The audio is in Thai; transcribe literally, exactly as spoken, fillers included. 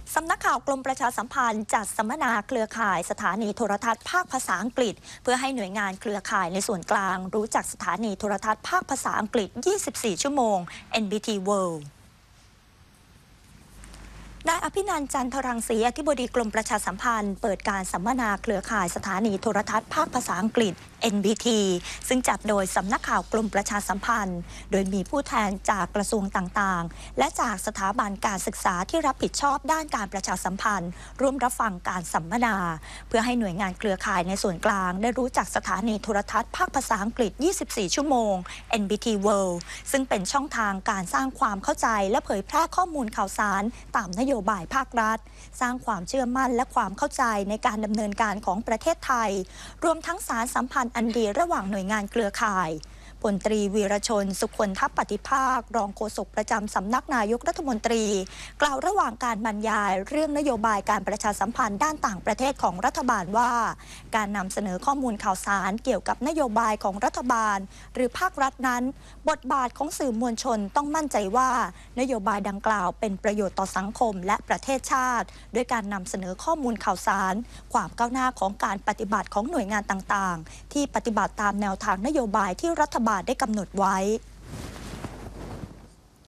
สำนักข่าวกรมประชาสัมพันธ์จัดสัมมนาเครือข่ายสถานีโทรทัศน์ภาคภาษาอังกฤษเพื่อให้หน่วยงานเครือข่ายในส่วนกลางรู้จักสถานีโทรทัศน์ภาคภาษาอังกฤษ ยี่สิบสี่ ชั่วโมง เอ็น บี ที Worldนายอภินันท์จันทรังสีอธิบดีกรมประชาสัมพันธ์เปิดการสัมมนาเครือข่ายสถานีโทรทัศน์ภาคภาษาอังกฤษ เอ็น บี ที ซึ่งจัดโดยสำนักข่าวกรมประชาสัมพันธ์โดยมีผู้แทนจากกระทรวงต่างๆและจากสถาบันการศึกษาที่รับผิดชอบด้านการประชาสัมพันธ์ร่วมรับฟังการสัมมนาเพื่อให้หน่วยงานเครือข่ายในส่วนกลางได้รู้จักสถานีโทรทัศน์ภาคภาษาอังกฤษ ยี่สิบสี่ ชั่วโมง เอ็น บี ที World ซึ่งเป็นช่องทางการสร้างความเข้าใจและเผยแพร่ข้อมูลข่าวสารตามนโยบายภาครัฐสร้างความเชื่อมั่นและความเข้าใจในการดำเนินการของประเทศไทยรวมทั้งสารสัมพันธ์อันดีระหว่างหน่วยงานเครือข่ายพลตรีวีรชนสุคนทัพปฏิภาครองโฆษกประจำสำนักนายกรัฐมนตรีกล่าวระหว่างการบรรยายเรื่องนโยบายการประชาสัมพันธ์ด้านต่างประเทศของรัฐบาลว่าการนำเสนอข้อมูลข่าวสารเกี่ยวกับนโยบายของรัฐบาลหรือภาครัฐนั้นบทบาทของสื่อมวลชนต้องมั่นใจว่านโยบายดังกล่าวเป็นประโยชน์ต่อสังคมและประเทศชาติด้วยการนำเสนอข้อมูลข่าวสารความก้าวหน้าของการปฏิบัติของหน่วยงานต่างๆที่ปฏิบัติตามแนวทางนโยบายที่รัฐบาลได้กำหนดไว้